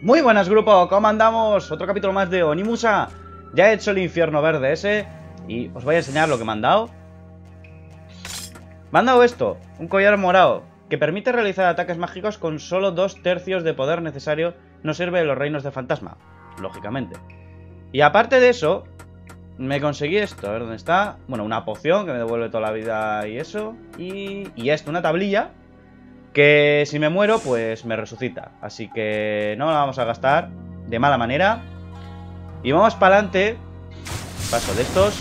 Muy buenas, grupo, ¿cómo andamos? Otro capítulo más de Onimusha. Ya he hecho el infierno verde ese y os voy a enseñar lo que me han dado. Me han dado esto, un collar morado, que permite realizar ataques mágicos con solo 2/3 de poder necesario. No sirve en los reinos de fantasma, lógicamente. Y aparte de eso, me conseguí esto, a ver dónde está. Bueno, una poción que me devuelve toda la vida y eso. Y esto, una tablilla que si me muero, pues me resucita. Así que no la vamos a gastar de mala manera. Y vamos para adelante. Paso de estos.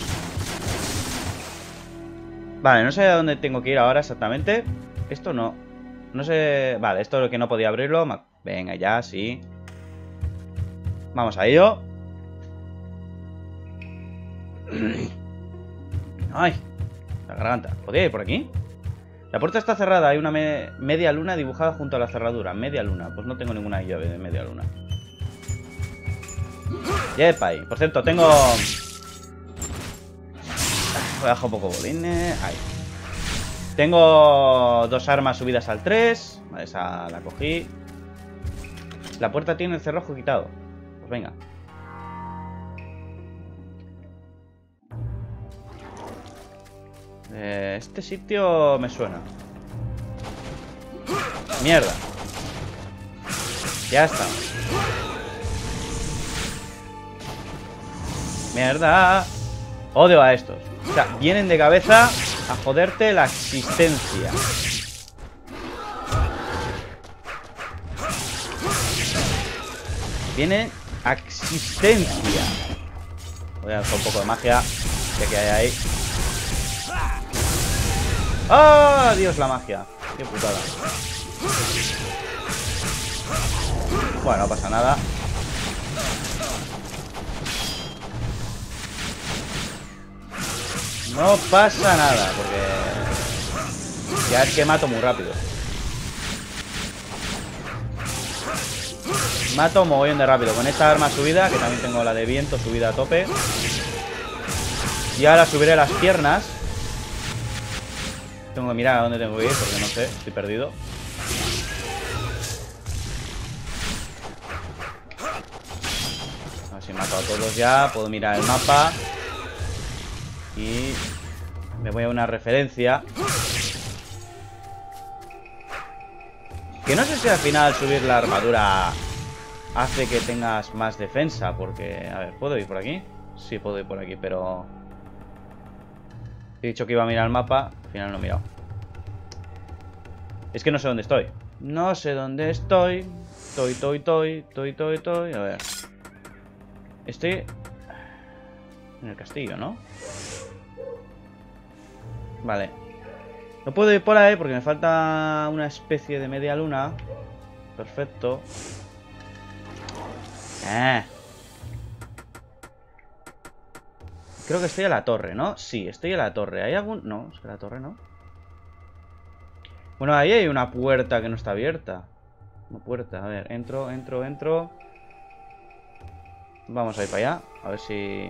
Vale, no sé a dónde tengo que ir ahora exactamente. Esto no. No sé... Vale, esto es lo que no podía abrirlo. Venga, ya, sí. Vamos a ello. Ay, la garganta. ¿Podría ir por aquí? La puerta está cerrada, hay una media luna dibujada junto a la cerradura. Media luna, pues no tengo ninguna llave de media luna. Yepay, por cierto, tengo... Voy a bajar un poco bolines. Ahí. Tengo 2 armas subidas al 3. Vale, esa la cogí. La puerta tiene el cerrojo quitado. Pues venga. Este sitio me suena. Mierda. Ya está. Mierda. Odio a estos. O sea, vienen de cabeza a joderte la existencia. Viene a existencia. Voy a hacer un poco de magia. Que hay ahí. ¡Ah! Dios, la magia. Qué putada. Bueno, no pasa nada. No pasa nada, porque ya es que mato muy rápido. Mato mogollón de rápido. Con esta arma subida, que también tengo la de viento subida a tope. Y ahora subiré las piernas. Tengo que mirar a dónde tengo que ir, porque no sé, estoy perdido. A ver si he matado a todos ya. Puedo mirar el mapa. Y me voy a una referencia. Que no sé si al final subir la armadura hace que tengas más defensa, porque... A ver, ¿puedo ir por aquí? Sí, puedo ir por aquí, pero... He dicho que iba a mirar el mapa, al final no he mirado. Es que no sé dónde estoy. No sé dónde estoy. Estoy. A ver. Estoy en el castillo, ¿no? Vale. No puedo ir por ahí porque me falta una especie de media luna. Perfecto. Creo que estoy a la torre, ¿no? Sí, estoy a la torre. ¿Hay algún...? No, es que la torre no. Bueno, ahí hay una puerta que no está abierta. Una puerta, a ver, entro. Vamos a ir para allá. A ver si...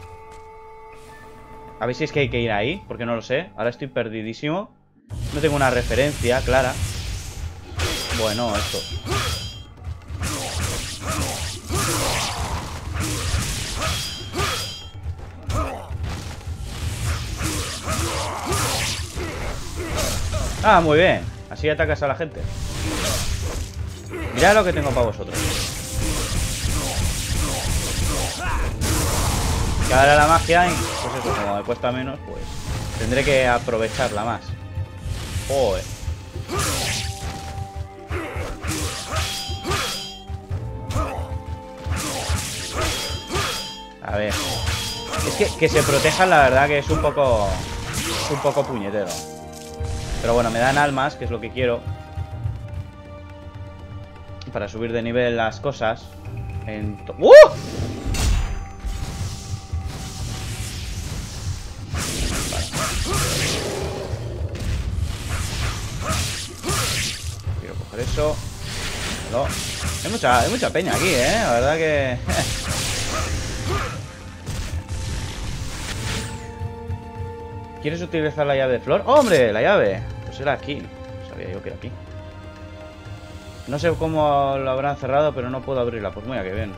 A ver si es que hay que ir ahí, porque no lo sé. Ahora estoy perdidísimo. No tengo una referencia clara. Bueno, esto. Ah, muy bien. Así atacas a la gente. Mirad lo que tengo para vosotros. Que ahora la magia, pues eso, como me cuesta menos, pues tendré que aprovecharla más. Joder. A ver. Es que se protejan, la verdad que es un poco puñetero. Pero bueno, me dan almas, que es lo que quiero. Para subir de nivel las cosas. ¡Uh! Quiero coger eso. No. Hay mucha peña aquí, la verdad que... ¿Quieres utilizar la llave de flor? ¡Oh, hombre! La llave. Pues era aquí. Sabía yo que era aquí. No sé cómo lo habrán cerrado, pero no puedo abrirla. Pues mira, que bien.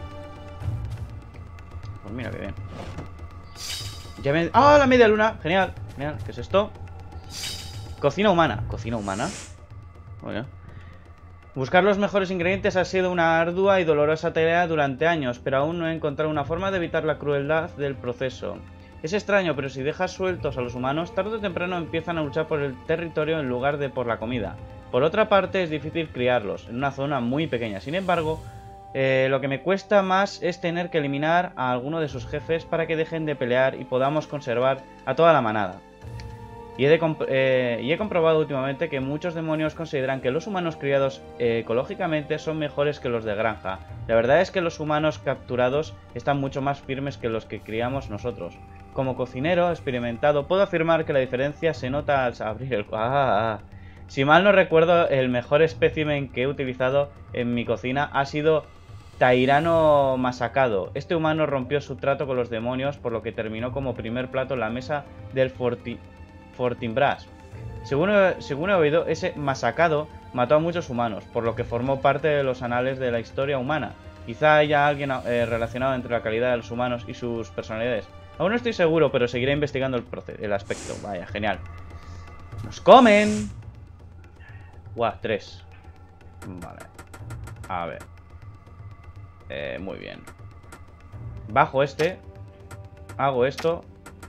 Pues mira, que bien. Ya me... ¡Ah, la media luna! Genial, genial. ¿Qué es esto? Cocina humana. ¿Cocina humana? Bueno. Buscar los mejores ingredientes ha sido una ardua y dolorosa tarea durante años, pero aún no he encontrado una forma de evitar la crueldad del proceso. Es extraño, pero si dejas sueltos a los humanos, tarde o temprano empiezan a luchar por el territorio en lugar de por la comida. Por otra parte, es difícil criarlos, en una zona muy pequeña. Sin embargo, lo que me cuesta más es tener que eliminar a alguno de sus jefes para que dejen de pelear y podamos conservar a toda la manada. Y he comprobado últimamente que muchos demonios consideran que los humanos criados ecológicamente son mejores que los de granja. La verdad es que los humanos capturados están mucho más firmes que los que criamos nosotros. Como cocinero experimentado, puedo afirmar que la diferencia se nota al abrir el... Si mal no recuerdo, el mejor espécimen que he utilizado en mi cocina ha sido Tairano Masacado. Este humano rompió su trato con los demonios, por lo que terminó como primer plato en la mesa del Fortinbras. Según he oído, ese Masacado mató a muchos humanos, por lo que formó parte de los anales de la historia humana. Quizá haya alguien relacionado entre la calidad de los humanos y sus personalidades. Aún no estoy seguro, pero seguiré investigando el aspecto. Vaya, genial. ¡Nos comen! ¡Guau! 3. Vale. A ver. Muy bien. Bajo este. Hago esto.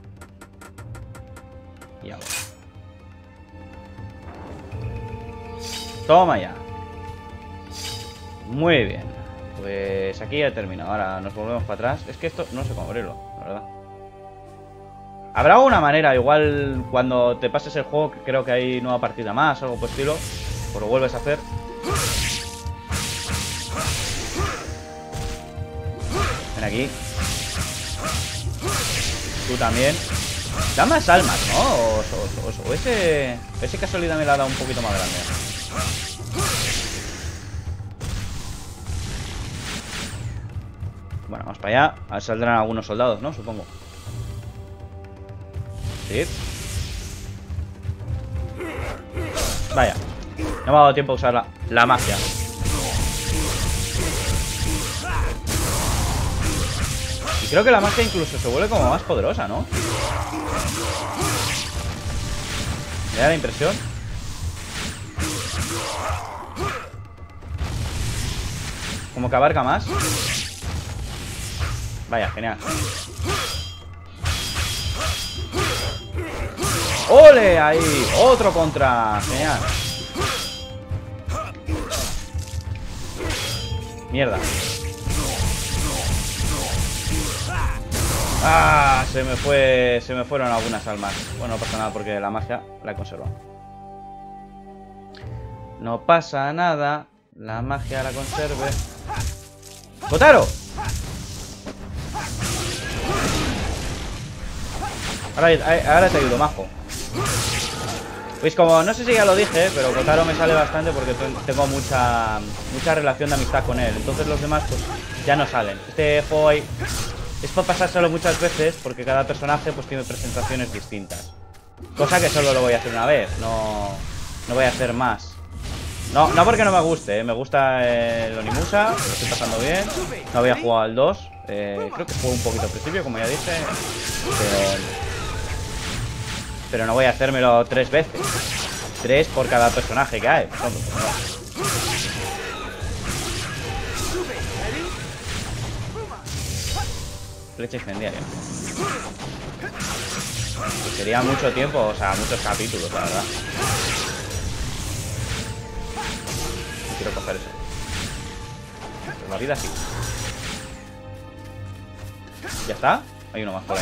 Y hago. Toma ya. Muy bien. Pues aquí ya he terminado. Ahora nos volvemos para atrás. Es que esto no sé cómo abrirlo, la verdad. Habrá alguna manera. Igual cuando te pases el juego, creo que hay nueva partida más, algo por estilo. Pues lo vuelves a hacer. Ven aquí. Tú también. Da más almas, ¿no? O ese casualidad me la ha dado un poquito más grande. Bueno, vamos para allá. A ver, saldrán algunos soldados, ¿no? Supongo. Sí. Vaya. No me ha dado tiempo a usar la magia. Y creo que la magia incluso se vuelve como más poderosa, ¿no? Me da la impresión. Como que abarca más. Vaya, genial. ¡Ole! Ahí, otro contra. Genial. Mierda. Ah, se me fueron algunas almas. Bueno, no pasa nada porque la magia la he conservado. No pasa nada. La magia la conserve. ¡Kotaro! Ahora te ayudo, majo. Pues como no sé si ya lo dije, pero Kotaro me sale bastante porque tengo mucha relación de amistad con él. Entonces los demás pues ya no salen. Este juego es para pasárselo muchas veces porque cada personaje pues tiene presentaciones distintas. Cosa que solo lo voy a hacer una vez, no voy a hacer más. No porque no me guste, me gusta el Onimusa, lo estoy pasando bien. No había jugado al 2, creo que jugué un poquito al principio, como ya dije. Pero no voy a hacérmelo 3 veces. 3 por cada personaje que hay. Flecha incendiaria. Pues sería mucho tiempo, o sea, muchos capítulos, la verdad. No quiero coger eso. Pero la vida sí. ¿Ya está? Hay uno más por ahí.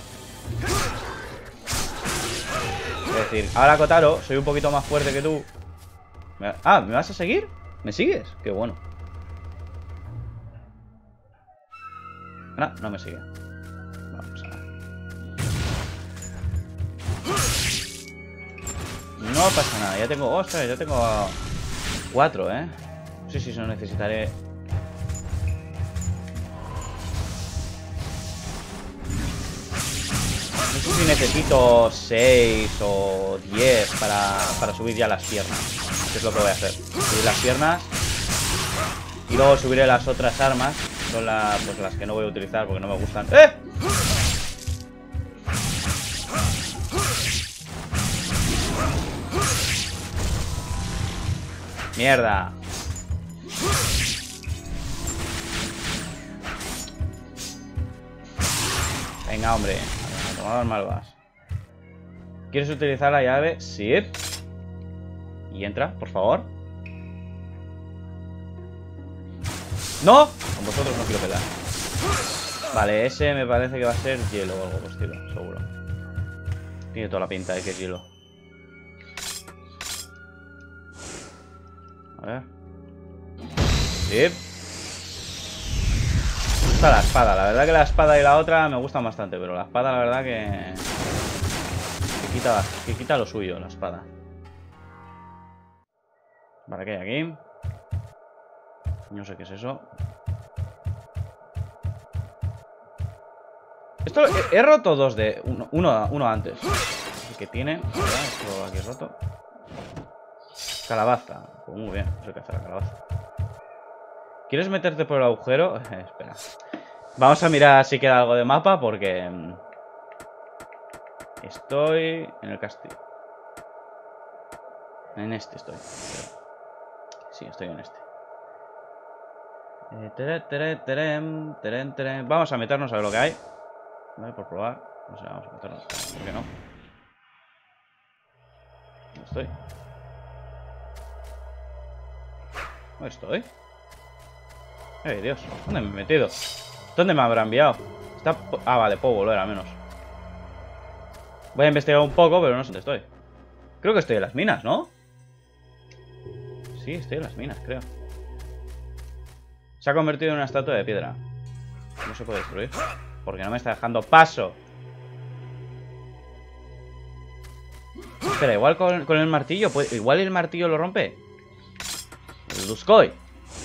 Es decir, ahora Kotaro, soy un poquito más fuerte que tú. Ah, ¿me vas a seguir? ¿Me sigues? Qué bueno. No me sigue. No pasa nada. No pasa nada, ya tengo... ¡Ostras! Ya tengo 4, ¿eh? Sí, no necesitaré... No sé si necesito 6 o 10 para subir ya las piernas. que es lo que voy a hacer. Subir las piernas. Y luego subiré las otras armas. Son pues las que no voy a utilizar porque no me gustan. ¡Eh! ¡Mierda! Venga, hombre. A tomar malvas. ¿Quieres utilizar la llave? Sí. Y entra, por favor. ¡No! Con vosotros no quiero pelear. Vale, ese me parece que va a ser hielo o algo por estilo, seguro. Tiene toda la pinta de que es hielo. A ver. Sí. Está la espada. La verdad que la espada y la otra me gustan bastante, pero la espada la verdad que quita lo suyo, la espada. Vale, ¿qué hay aquí? No sé qué es eso. Esto he roto dos de... Uno antes. ¿Qué tiene? Esto aquí es roto. Calabaza. Pues muy bien, no sé qué hacer la calabaza. ¿Quieres meterte por el agujero? Espera. Vamos a mirar si queda algo de mapa porque... Estoy en el castillo. En este estoy. Sí, estoy en este. Vamos a meternos a ver lo que hay. Vale, por probar. No sé, vamos a meternos. ¿Por qué no? ¿Dónde estoy? ¿Dónde estoy? Dios, ¿dónde me he metido? ¿Dónde me habrá enviado? Ah, vale, puedo volver al menos. Voy a investigar un poco, pero no sé dónde estoy. Creo que estoy en las minas, ¿no? Sí, estoy en las minas, creo. Se ha convertido en una estatua de piedra. No se puede destruir porque no me está dejando paso. Espera, igual con el martillo. Igual el martillo lo rompe. El Duskoi.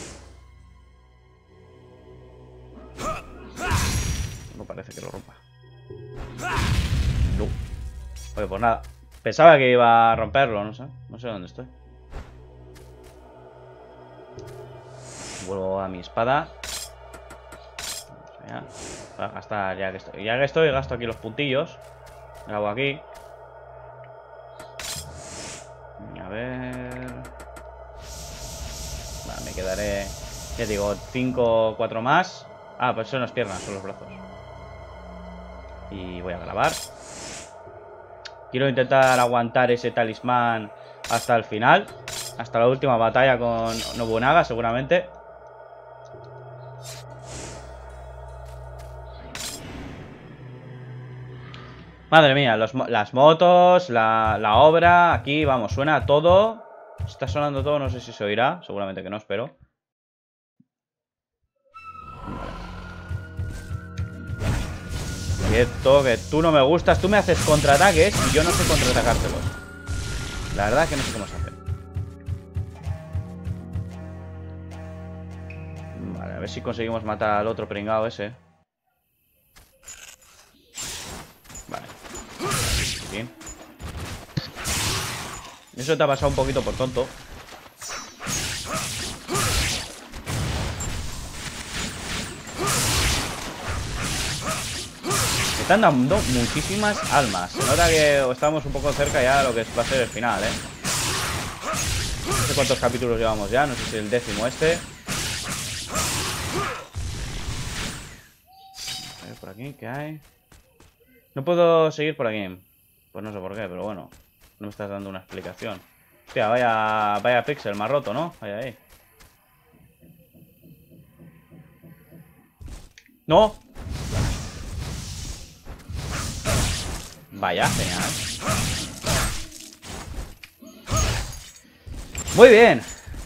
No parece que lo rompa. No. Oye, pues nada. Pensaba que iba a romperlo, no sé. No sé dónde estoy. Vuelvo a mi espada. Voy a gastar ya que estoy. Ya que estoy, gasto aquí los puntillos. Me hago aquí. A ver. Vale, me quedaré. Ya digo, 5 o 4 más. Ah, pues son las piernas, son los brazos. Y voy a grabar. Quiero intentar aguantar ese talismán hasta el final. Hasta la última batalla con Nobunaga, seguramente. Madre mía, las motos, la obra, aquí, vamos, suena todo. Está sonando todo, no sé si se oirá. Seguramente que no, espero. Quieto, que tú no me gustas. Tú me haces contraataques y yo no sé contraatacártelos. La verdad es que no sé cómo se hace. Vale, a ver si conseguimos matar al otro pringao ese. Vale. Bien. Eso te ha pasado un poquito por tonto. Me están dando muchísimas almas. Se nota que estamos un poco cerca ya de lo que va a ser el final, ¿eh? No sé cuántos capítulos llevamos ya. No sé si el 10º este. A ver, por aquí, ¿qué hay? No puedo seguir por aquí. Pues no sé por qué, pero bueno. No me estás dando una explicación. Hostia, vaya pixel más roto, ¿no? Vaya ahí. ¡No! Vaya, genial. Muy bien.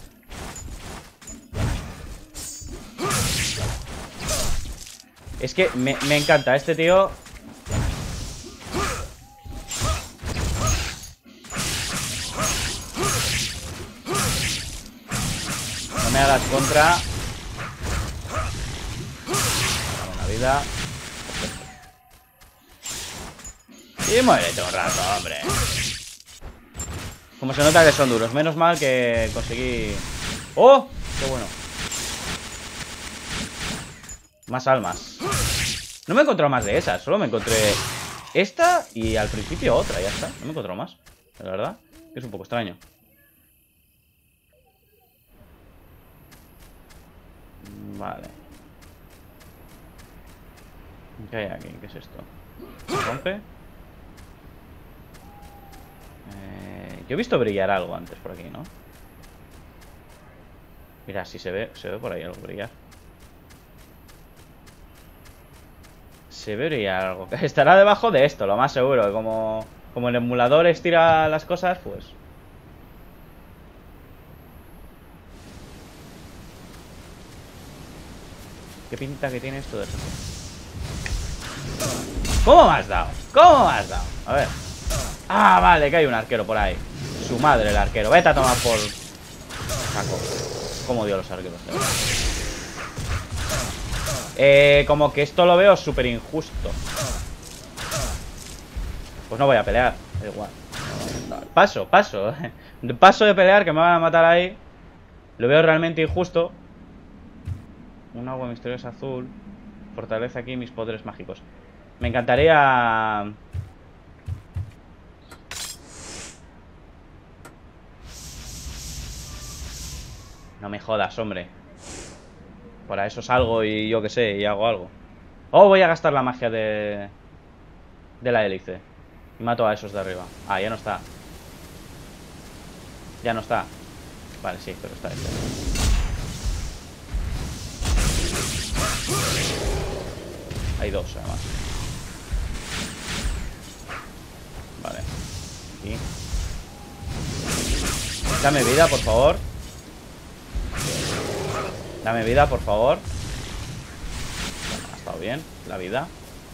Es que me encanta este tío. No me hagas contra. Buena vida. Y muérete un rato, hombre. Como se nota que son duros. Menos mal que conseguí... ¡Oh! ¡Qué bueno! Más almas. No me he encontrado más de esas. Solo me encontré esta y al principio otra. Ya está. No me he encontrado más. La verdad. Que es un poco extraño. Vale. ¿Qué hay aquí? ¿Qué es esto? ¿Se rompe? Yo he visto brillar algo antes por aquí, ¿no? Mira, si se ve por ahí algo brillar. Se ve brillar algo. Estará debajo de esto, lo más seguro. Como el emulador estira las cosas, pues... ¿Qué pinta que tiene esto de eso? ¿Cómo me has dado? ¿Cómo me has dado? A ver. Ah, vale, que hay un arquero por ahí. Su madre, el arquero. Vete a tomar por... saco. ¿Cómo dio los arqueros? Como que esto lo veo súper injusto. Pues no voy a pelear. Da igual. Paso. Paso de pelear, que me van a matar ahí. Lo veo realmente injusto. Un agua misteriosa azul. Fortalece aquí mis poderes mágicos. Me encantaría... No me jodas, hombre. Para eso salgo y yo qué sé, y hago algo. Oh, voy a gastar la magia de la hélice. Y mato a esos de arriba. Ah, ya no está. Ya no está. Vale, sí, pero está este. Hay dos, además. Vale. Aquí. Dame vida, por favor. Dame vida, por favor. Bueno, ha estado bien la vida.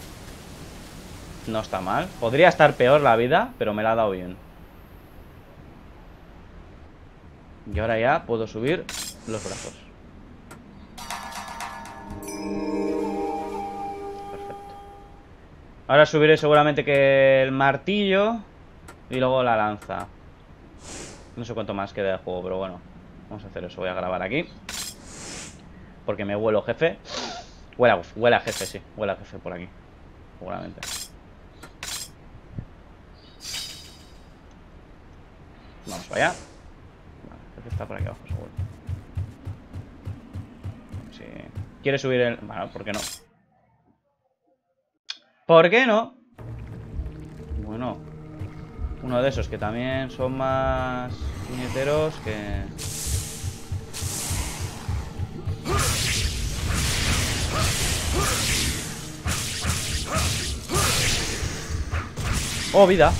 No está mal. Podría estar peor la vida, pero me la ha dado bien. Y ahora ya puedo subir los brazos. Perfecto. Ahora subiré seguramente que el martillo y luego la lanza. No sé cuánto más queda de juego, pero bueno. Vamos a hacer eso. Voy a grabar aquí. Porque me huelo, jefe. Huele a jefe, sí. Huele a jefe por aquí. Seguramente. Vamos para allá. Vale, el jefe está por aquí abajo, seguro. Sí. ¿Quiere subir el...? Bueno, ¿por qué no? ¿Por qué no? Bueno. Uno de esos que también son más puñeteros que... Oh, vida.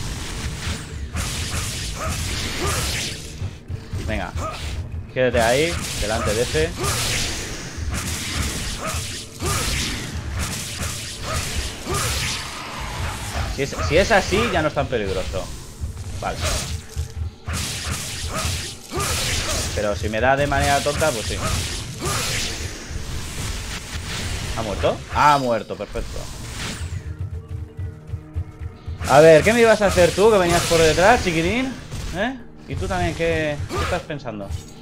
Venga. Quédate ahí, delante de ese. Si es así, ya no es tan peligroso. Vale. Pero si me da de manera tonta, pues sí. ¿Ha muerto? Ha muerto, perfecto. A ver, ¿qué me ibas a hacer tú que venías por detrás, chiquitín? ¿Eh? ¿Y tú también qué estás pensando?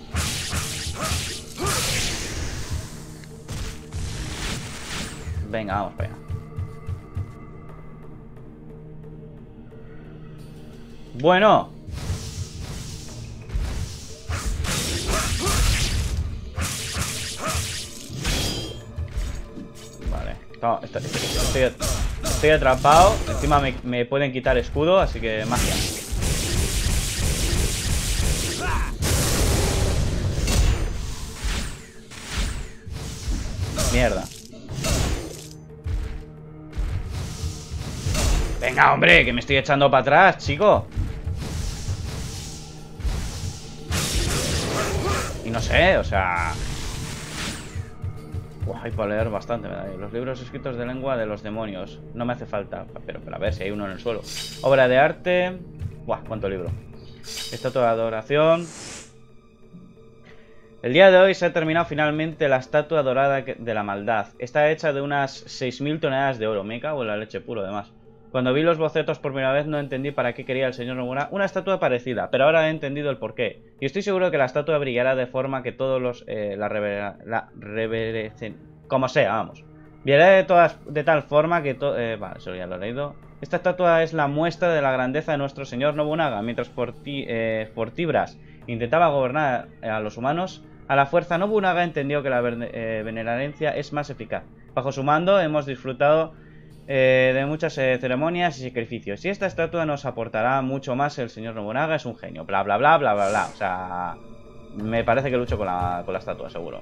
Venga, vamos para allá. Bueno. Vale. No, estoy atrapado. Encima me pueden quitar escudo, así que magia. Mierda. Venga, hombre, que me estoy echando para atrás, chico. Y no sé, o sea... hay para leer bastante, ¿verdad? Los libros escritos de lengua de los demonios. No me hace falta, pero a ver si hay uno en el suelo. Obra de arte... Buah, cuánto libro. Estatua de adoración. El día de hoy se ha terminado finalmente la estatua dorada de la maldad. Está hecha de unas 6000 toneladas de oro. Me cago en la leche puro, además. Cuando vi los bocetos por primera vez no entendí para qué quería el señor Nobunaga una estatua parecida, pero ahora he entendido el porqué. Y estoy seguro que la estatua brillará de forma que todos los... como sea, vamos. Brillará de tal forma que... vale, eso ya lo he leído. Esta estatua es la muestra de la grandeza de nuestro señor Nobunaga. Mientras Fortibras intentaba gobernar a los humanos, a la fuerza Nobunaga entendió que la venerancia es más eficaz. Bajo su mando hemos disfrutado... de muchas ceremonias y sacrificios. Y esta estatua nos aportará mucho más. El señor Nobunaga es un genio. Bla, bla, bla, bla, bla, bla. O sea, me parece que lucho con la estatua, seguro.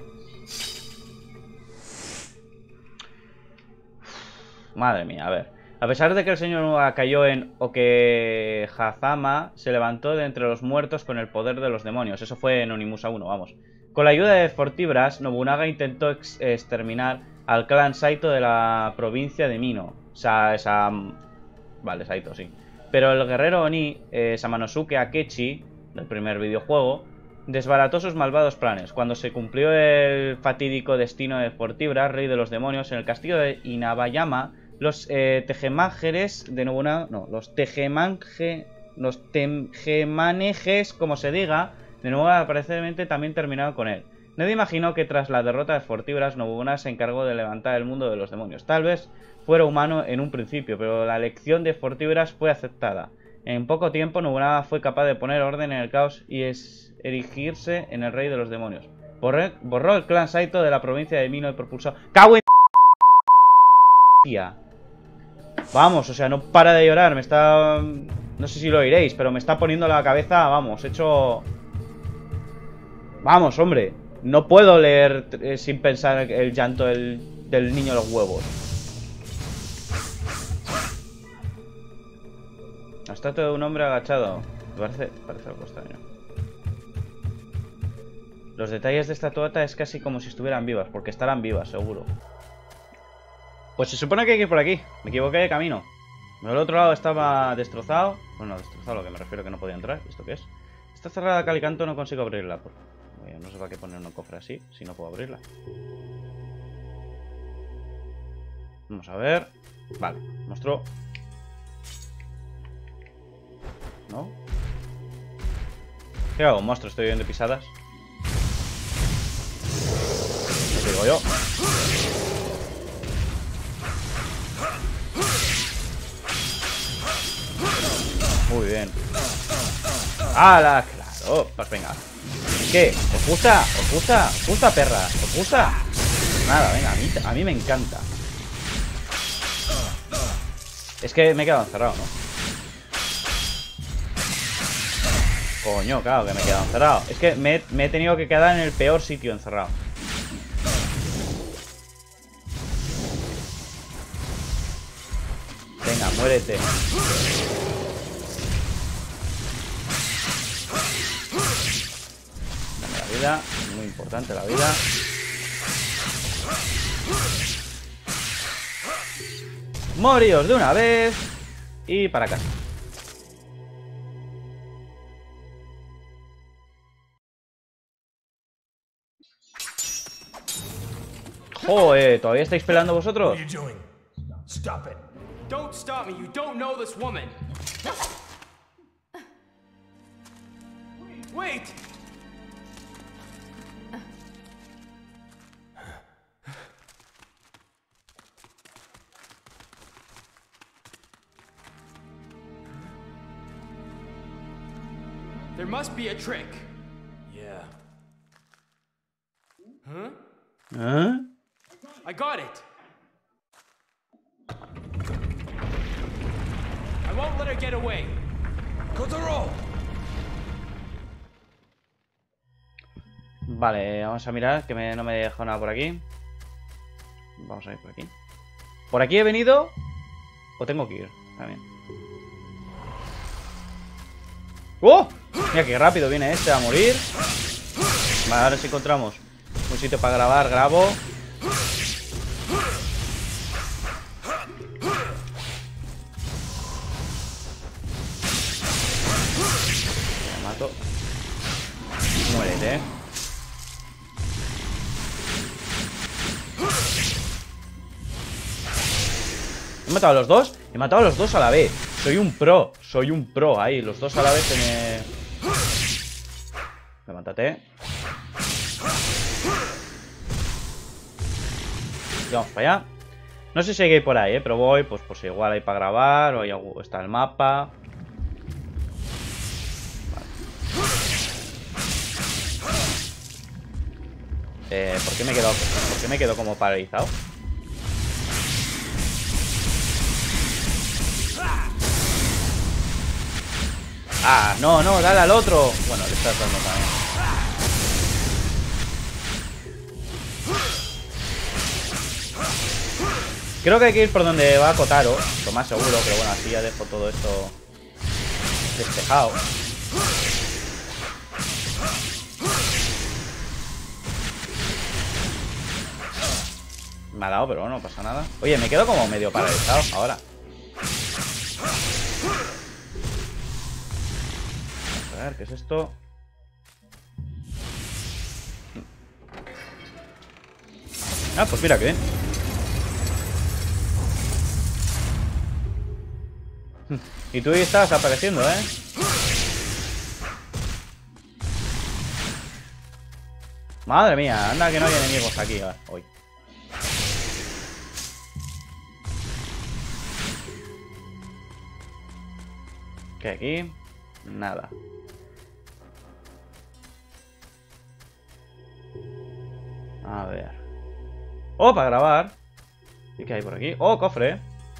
Madre mía, a ver. A pesar de que el señor Nobunaga cayó en Okehazama, se levantó de entre los muertos con el poder de los demonios. Eso fue en Onimusa 1, vamos. Con la ayuda de Fortibras, Nobunaga intentó exterminar al clan Saito de la provincia de Mino. Vale, Saito, sí. Pero el guerrero Oni, Samanosuke Akechi, del primer videojuego, desbarató sus malvados planes. Cuando se cumplió el fatídico destino de Fortibras, rey de los demonios, en el castillo de Inabayama, los tejemanejes de Nobunaga... No, los tejemanejes, como se diga, de nuevo aparentemente también terminaron con él. Nadie imaginó que tras la derrota de Fortibras, Nobunaga se encargó de levantar el mundo de los demonios. Tal vez fuera humano en un principio, pero la elección de Fortibras fue aceptada. En poco tiempo, Nobunaga fue capaz de poner orden en el caos y erigirse en el rey de los demonios. Borró el clan Saito de la provincia de Mino y propulsó... ¡Cago en... tía! Vamos, o sea, no para de llorar, me está... No sé si lo oiréis, pero me está poniendo la cabeza, vamos, hecho... Vamos, hombre. No puedo leer sin pensar el llanto del niño de los huevos. La estatua de un hombre agachado. Parece algo extraño. Los detalles de esta estatua es casi como si estuvieran vivas, porque estarán vivas, seguro. Pues se supone que hay que ir por aquí. Me equivoqué de camino. Pero el otro lado estaba destrozado. Bueno, destrozado, lo que me refiero que no podía entrar. ¿Esto qué es? Está cerrada a cal y canto, no consigo abrirla. No sé para qué poner un cofre así, si no puedo abrirla. Vamos a ver. Vale, mostró. ¿No? ¿Qué hago, monstruo? Estoy viendo pisadas. Lo digo yo. Muy bien. ¡Hala! Claro, pues venga. ¿Qué? ¿Os gusta? ¿Os gusta? ¿Os gusta, perra? ¿Os gusta? Nada, venga, a mí me encanta. Es que me he quedado encerrado, ¿no? Coño, claro que me he quedado encerrado. Es que me he tenido que quedar en el peor sitio encerrado. Venga, muérete. Dame la vida. Muy importante la vida. Moríos de una vez. Y para casa. Joder, ¿todavía estáis peleando vosotros? Stop it. Don't stop me. You don't know this woman. Wait. There must be a trick. Yeah. Huh? ¿Eh? I got it. I won't let her get away. Kotaro. Vale, vamos a mirar que no me dejo nada por aquí. Vamos a ir por aquí. ¿Por aquí he venido? ¿O tengo que ir? También. ¡Oh! Mira qué rápido viene este a morir. Vale, ahora sí encontramos un sitio para grabar, grabo. Me mato. Muérete, ¿He matado a los dos? He matado a los dos a la vez. Soy un pro. Soy un pro. Ahí, los dos a la vez se me... Levántate. Y vamos para allá. No sé si hay que ir por ahí, pero voy, pues si igual hay para grabar. O ahí está el mapa. ¿Por qué me quedo como paralizado? Ah, no, dale al otro. Bueno, le estás dando también. Creo que hay que ir por donde va Kotaro, lo más seguro, pero bueno, así ya dejo todo esto despejado. Me ha dado, pero no pasa nada. Oye, me quedo como medio paralizado ahora. Vamos a ver, ¿qué es esto? Ah, pues mira, qué bien. Y tú ahí estás apareciendo, ¿eh? Madre mía, anda que no hay enemigos aquí hoy. ¿Qué hay aquí? Nada. A ver. ¡Oh, para grabar! ¿Y qué hay por aquí? ¡Oh, cofre!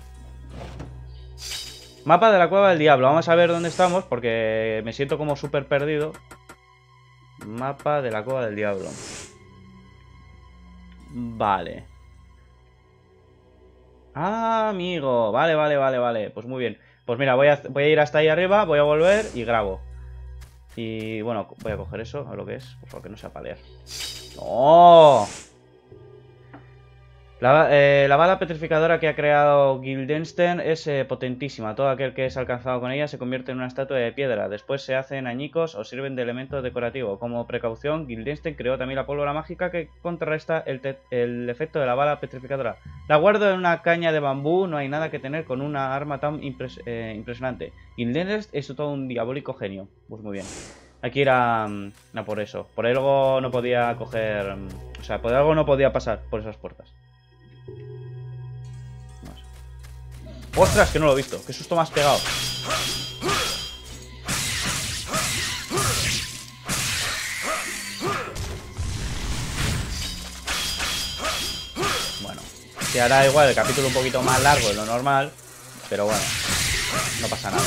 Mapa de la cueva del diablo. Vamos a ver dónde estamos porque me siento como súper perdido. Mapa de la cueva del diablo. Vale. Ah, amigo. Vale. Pues muy bien. Pues mira, voy a ir hasta ahí arriba, voy a volver y grabo. Y bueno, voy a coger eso, a lo que es. Por favor, que no sea para leer. ¡No! La bala petrificadora que ha creado Guildenstern es potentísima. Todo aquel que es alcanzado con ella se convierte en una estatua de piedra. Después se hacen añicos o sirven de elemento decorativo. Como precaución, Guildenstern creó también la pólvora mágica que contrarresta el efecto de la bala petrificadora. La guardo en una caña de bambú. No hay nada que tener con una arma tan impresionante. Guildenstern es todo un diabólico genio. Pues muy bien. Hay que ir a por eso. Por algo no podía coger... O sea, por algo no podía pasar por esas puertas. ¡Ostras! Que no lo he visto. ¡Qué susto me has pegado! Bueno, se hará igual el capítulo un poquito más largo de lo normal. Pero bueno, no pasa nada.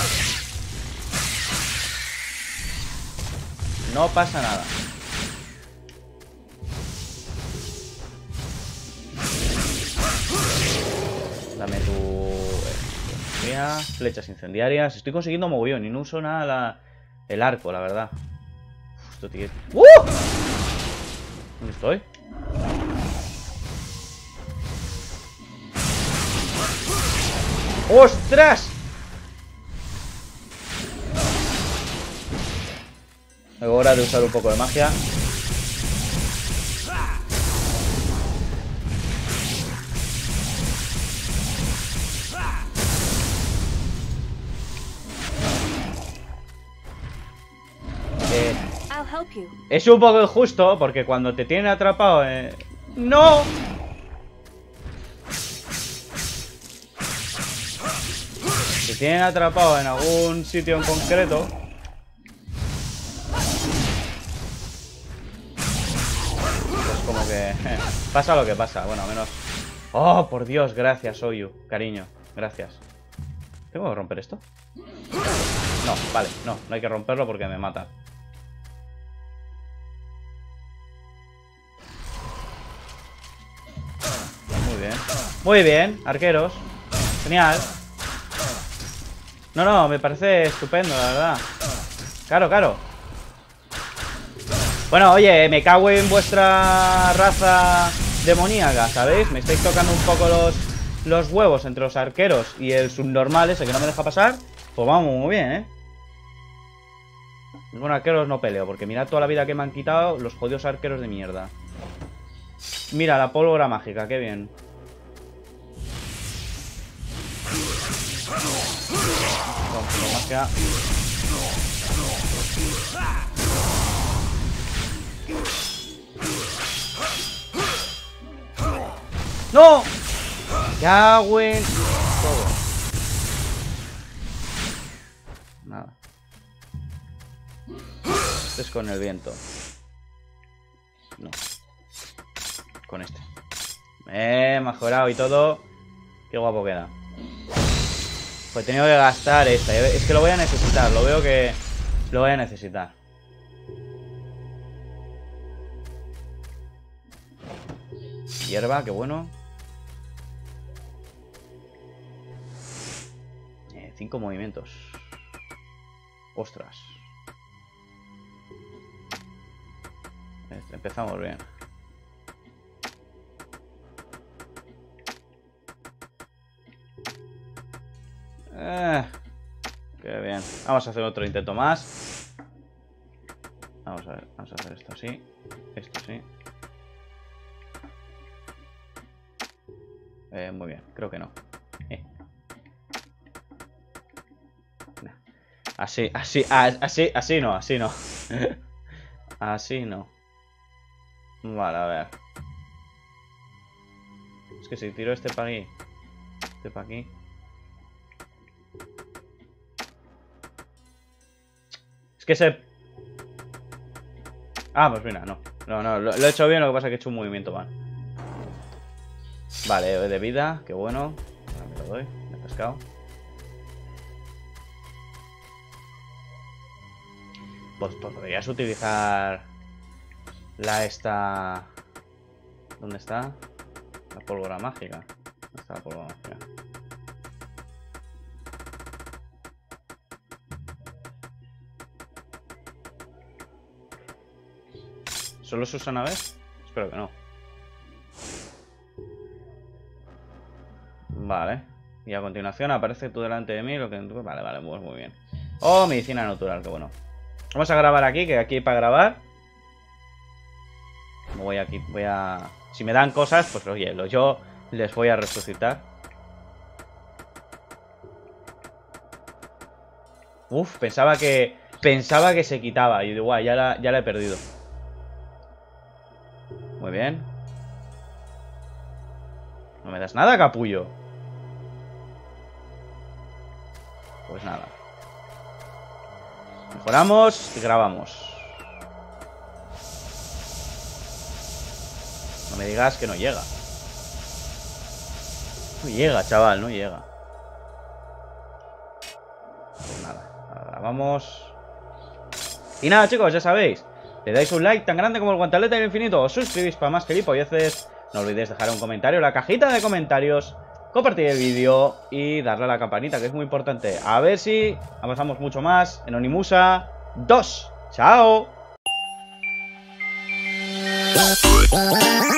No pasa nada. Dame tu... flechas incendiarias. Estoy consiguiendo mogollón y no uso nada el arco, la verdad. Uf, esto tiene... ¿Dónde estoy? ¡Ostras! Es hora de usar un poco de magia. Es un poco injusto porque cuando te tienen atrapado... ¡No! Te tienen atrapado en algún sitio en concreto. Pues como que... pasa lo que pasa. Bueno, al menos... ¡Oh, por Dios! Gracias, Oyu. Cariño, gracias. ¿Tengo que romper esto? No, vale, no hay que romperlo porque me mata. Muy bien, arqueros. Genial. No, me parece estupendo, la verdad. Claro. Bueno, oye, me cago en vuestra raza demoníaca, ¿sabéis? Me estáis tocando un poco los huevos entre los arqueros y el subnormal ese que no me deja pasar. Pues vamos, muy bien, ¿eh? Bueno, arqueros no peleo, porque mirad toda la vida que me han quitado los jodidos arqueros de mierda. Mira, la pólvora mágica, qué bien. Con magia. ¡No! Ya, güey. Todo. Nada. Este es con el viento. No. Con este. Mejorado y todo. Qué guapo queda. Pues he tenido que gastar esta. Es que lo voy a necesitar. Lo veo que lo voy a necesitar. Hierba, qué bueno. 5 movimientos. Ostras. Empezamos bien. Qué bien. Vamos a hacer otro intento más. Vamos a ver. Vamos a hacer esto así. Esto sí. Muy bien. Creo que no. Así no, así no. Así no. Vale, a ver. Es que si tiro este para aquí, este para aquí. Es que se... Ah, pues mira, no. No, lo he hecho bien, lo que pasa es que he hecho un movimiento mal. Vale, de vida, qué bueno. Ahora me lo doy, me he pescado. Pues podrías utilizar la esta... ¿Dónde está? La pólvora mágica. ¿Dónde está la pólvora mágica? ¿Solo se usa una vez? Espero que no. Vale. Y a continuación aparece tú delante de mí lo que... Vale, pues muy bien. Oh, medicina natural, qué bueno. Vamos a grabar aquí, que aquí hay para grabar. Voy aquí, voy a... Si me dan cosas, pues oye, yo les voy a resucitar. Uf, pensaba que se quitaba. Y digo, guay, ya la he perdido. Muy bien. No me das nada, capullo. Pues nada. Mejoramos y grabamos. No me digas que no llega. No llega, chaval, no llega. Pues nada, grabamos. Y nada, chicos, ya sabéis. Le dais un like tan grande como el guantelete del infinito. Os suscribís para más gilipolleces. No olvidéis dejar un comentario en la cajita de comentarios. Compartir el vídeo y darle a la campanita, que es muy importante. A ver si avanzamos mucho más en Onimusha 2. ¡Chao!